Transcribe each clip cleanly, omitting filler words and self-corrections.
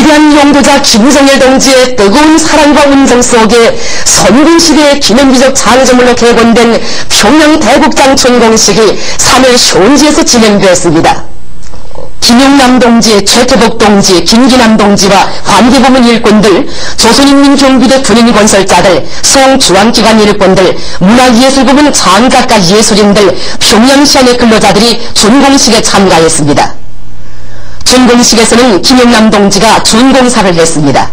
위대한 용도자 김성열 동지의 뜨거운 사랑과 운성 속에 선군시대의 기념비적 장점으로 개건된 평양 대국장 준공식이 3일 쇼운지에서 진행되었습니다. 김용남 동지, 최태복 동지, 김기남 동지와 관계부문 일꾼들, 조선인민경비대 군인 건설자들, 송중앙기관 일꾼들, 문화예술부문 장작가 예술인들, 평양시안의 근로자들이 준공식에 참가했습니다. 준공식에서는 김용남 동지가 준공사를 했습니다.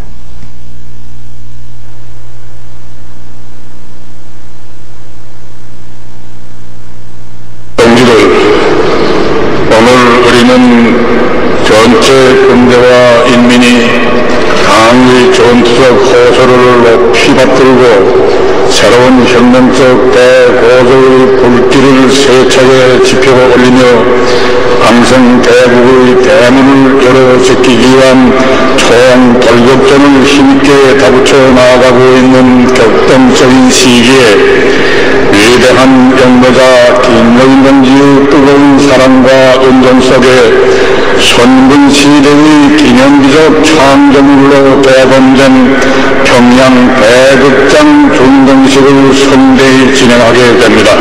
오늘 우리는 전체 군대와 인민이 강의 전투적 호소를 높이 받들고 새로운 혁명적 대고도의 불길을 세차게 지펴 올리며 항상 대국의 대문을 열어제끼기 위한 총돌격전을 힘있게 다붙여 나아가고 있는 격동적인 시기에 위대한 영도자 김여인 동지의 뜨거운 사랑과 운동 속에 선군시대의 기념비적 창조물로 개건된 평양 대극장 준공식을 성대히 진행하게 됩니다.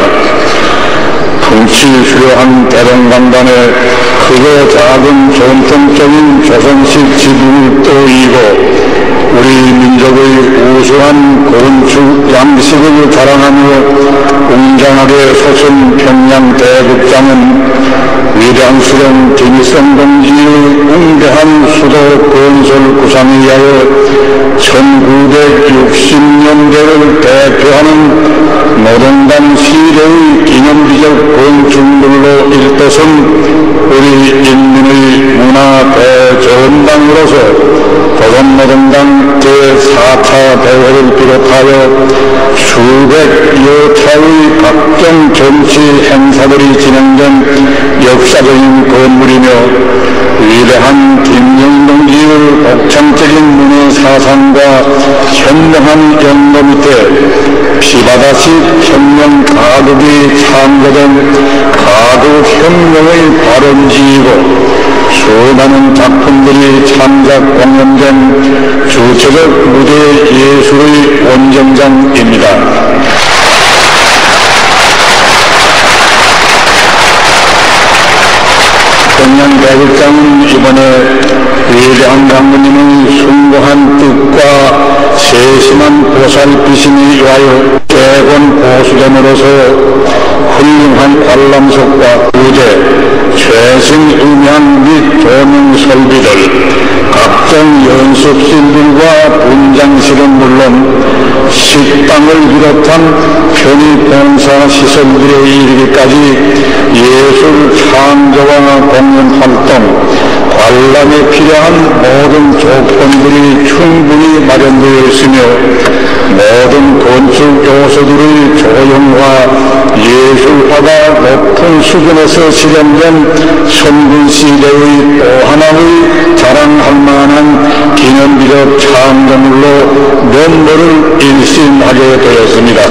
풍치 수려한 대동강단에 크고 작은 전통적인 조선식 지붕을 떠이고 우리 민족의 우수한 건축 양식을 자랑하며 웅장하게 솟은 평양 대극장은 위대한 수령 김일성 동지의 웅대한 수도 건설 구상에 의하여 1960년대를 대표하는 노동당 시대의 기념비적 건축물로 일도선 우리 인민의 문화 대전당으로서 조선노동당 제4차 대회를 비롯하여 수백여 차의 각종 정치 행사들이 진행된 역사적인 건물이며 위대한 김여인 동지의 독창적인 문화 사상과 현명한 연도 밑에 피바다식 혁명 가극이 창조된 가극혁명의 발원지이고 수많은 작품들이 창작 공연된 주체적 무대 예술의 원정장입니다. 평양 대극장은 이번에 위대한 장모님의 숭고한 뜻과 세심한 보살피심에 의하여 개건 보수됨으로써 훌륭한 관람석과 무대, 최신 음향 및 조명 설비들, 각종 연습실들과 분장실은 물론 식당을 비롯한 편의봉사 시설들에 이르기까지 예술 창조와 공연 활동, 관람에 필요한 모든 조건들이 충분히 마련되어 있으며 모든 건축 요소들의 조형화, 예술화가 높은 수준에서 실현된 선군시대의 또 하나의 자랑할 만한 기념비적 창조물로 면모를 일신하게 되었습니다.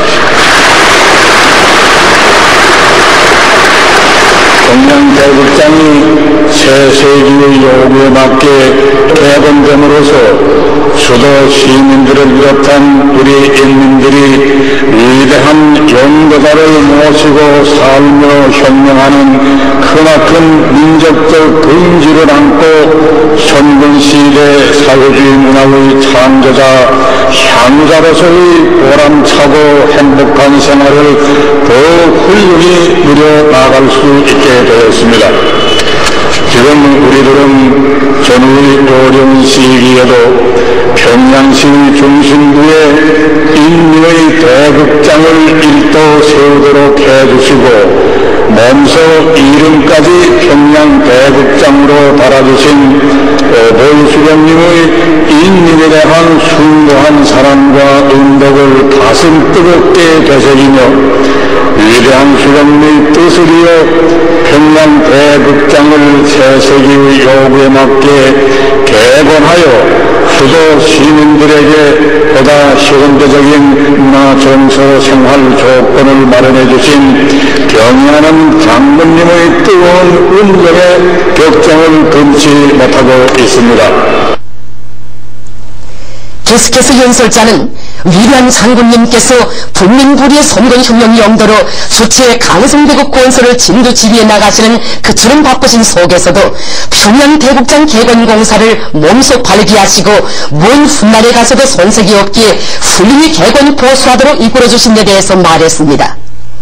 평양 대극장이 새 세기의 요구에 맞게 개건됨으로써 수도 시민들을 비롯한 우리 인민들이 위대한 영도자를 모시고 살며 혁명하는 크나큰 민족적 근지를 안고 선군시대 사회주의 문화의 창조자 향유자로서의 보람차고 행복한 생활을 더 훌륭히 누려 나갈 수 있게 되었습니다. 지금 우리들은 전후의 어려운 시기에도 평양시 중심부에 인민의 대극장을 일도 세우도록 해주시고 몸소 이름까지 평양 대극장으로 달아주신 오보수령님의 인민에 대한 숭고한 사랑과 은덕을 가슴 뜨겁게 되새기며 위대한 수령님의 뜻을 이어 평양 대극장을 새세기의 요구에 맞게 개건하여 수도 시민들에게 보다 현대적인 문화 정서 생활 조건을 마련해 주신 경의하는 장모님의 뜨거운 음정에 격정을 금치 못하고 있습니다. 계속해서 연설자는 위대한 장군님께서 국민부리의 선군혁명 영도로 수치의 강성대국 건설을 진두지휘해 나가시는 그처럼 바쁘신 속에서도 평양 대국장 개건공사를 몸소 발기하시고 먼 훗날에 가서도 손색이 없기에 훌륭히 개건 보수하도록 이끌어주신 데 대해서 말했습니다.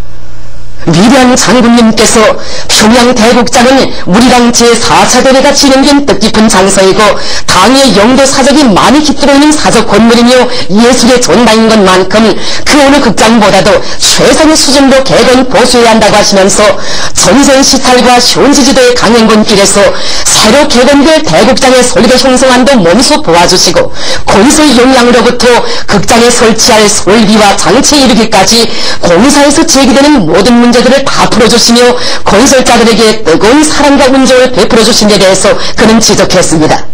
위대한 장군님께서 평양 대국장은 우리당 제4차 대회가 진행된 뜻깊은 장소이고 당의 영도 사적이 많이 깃들어 있는 사적 건물이며 예술의 전당인 것만큼 그 어느 극장보다도 최상의 수준으로 개건 보수해야 한다고 하시면서 전선시탈과 현지지도의 강행군길에서 새로 개건될 대국장의 설계 형성안도 몸소 보아주시고 건설 용량으로부터 극장에 설치할 설비와 장치에 이르기까지 공사에서 제기되는 모든 문제들을 다 풀어주시며 건설자들에게 뜨거운 사랑과 운정을 베풀어주신 데 대해서 그는 지적했습니다.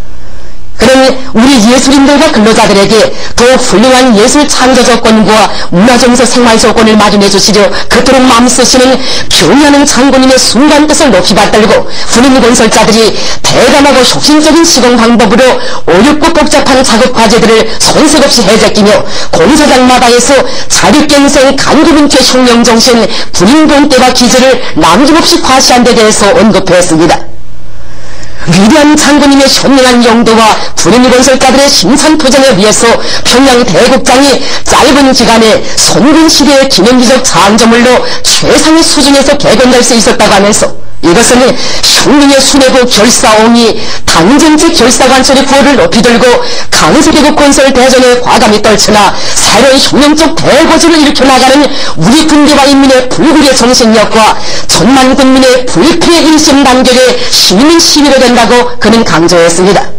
그는 우리 예술인들과 근로자들에게 더 훌륭한 예술 창조 조건과 문화정서 생활 조건을 마련해 주시려 그토록 마음쓰시는 경의하는 장군님의 순간 뜻을 높이 받들고 군인 건설자들이 대담하고 혁신적인 시공 방법으로 어렵고 복잡한 작업 과제들을 손색 없이 해제끼며 공사장마다에서 자립갱생 간구분투의 혁명정신 군인 본때와 기질을 남김없이 과시한 데 대해서 언급했습니다. 위대한 장군님의 현명한 용도와 군인 건설자들의 힘찬 투쟁에 위해서 평양 대국장이 짧은 기간에 선군 시대의 기념비적 장조물로 최상의 수준에서 개건될 수 있었다고 하면서 이것은 혁명의 수뇌부 결사옹이 당정직 결사관철의 구호를 높이 들고 강세계국 건설 대전에 과감히 떨쳐나 새로운 혁명적 대거지를 일으켜 나가는 우리 군대와 인민의 불굴의 정신력과 천만 국민의 불필의 일심 단결에 힘있는 시위가 된다고 그는 강조했습니다.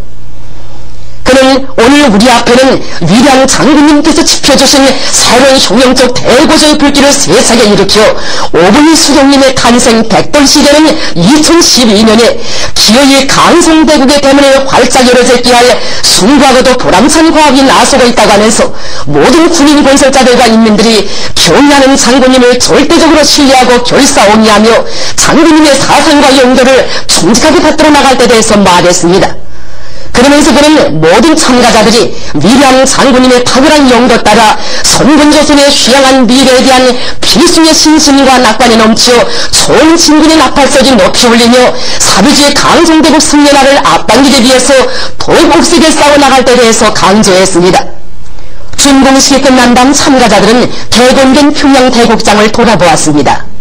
그는 오늘 우리 앞에는 위대한 장군님께서 지켜주신 새로운 혁명적 대고조의 불길을 세차게 일으켜 오분이 수령님의 탄생 100돌 시대는 2012년에 기어이 강성대국의 대문에 활짝 열어제끼 할 숭고하고도 보람찬 과학이 나서고 있다고 하면서 모든 군인 건설자들과 인민들이 경의하는 장군님을 절대적으로 신뢰하고 결사옹이하며 장군님의 사상과 용도를 충직하게 받들어 나갈 때 대해서 말했습니다. 그러면서 그는 모든 참가자들이 위대한 장군님의 탁월한 용도 따라 선군조선의 휘황한 미래에 대한 필승의 신심과 낙관에 넘치어 좋은 진군의 나팔소리 높이 울리며 사비주의 강성대국 승려나를 앞당기기 위해서 더욱 옥색에 싸워나갈 때 대해서 강조했습니다. 준공식이 끝난 다음 참가자들은 개건된 평양 대국장을 돌아보았습니다.